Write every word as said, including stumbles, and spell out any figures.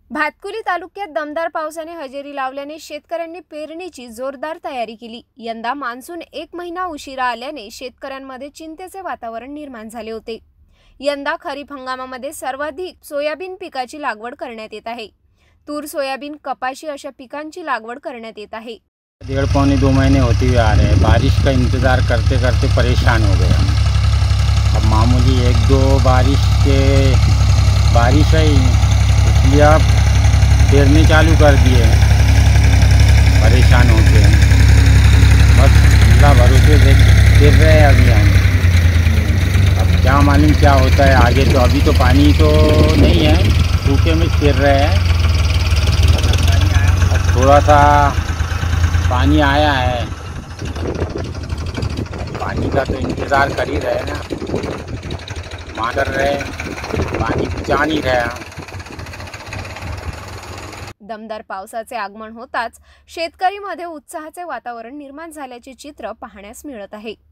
भातकुली तालुक्यात दमदार पावसाने हजेरी लावल्याने शेतकऱ्यांनी पेरणीची जोरदार तयारी केली। यंदा मान्सून एक महिना उशिरा आल्याने शेतकऱ्यांमध्ये चिंतेचे वातावरण निर्माण झाले होते। यंदा खरीप हंगामामध्ये सर्वाधिक सोयाबीन पिकाची लागवड करण्यात येत आहे। तूर, सोयाबीन, कपाशी अशा पिकांची लागवड करण्यात येत आहे। डेढ़ पौने दो महीने होते हुए आ रहे हैं। बारिश का इंतज़ार करते करते परेशान हो गए हम। अब मामूली एक दो बारिश के बारिश है, इसलिए अब पेरने चालू कर दिए हैं। परेशान होते हैं, बस अल्लाह भरोसे से पेर रहे हैं अभी हम। अब क्या मालूम क्या होता है आगे, तो अभी तो पानी तो नहीं है, सूखे में पेर रहे हैं। अब थोड़ा सा पानी आया है, पानी का तो इंतज़ार कर ही रहे ना, मार कर रहे, पाणी जा नहीं रहा। दमदार पावसाचे आगमन होताच शेतकरी मध्ये उत्साहाचे वातावरण निर्माण झाल्याचे चित्र पाहण्यास मिळत आहे।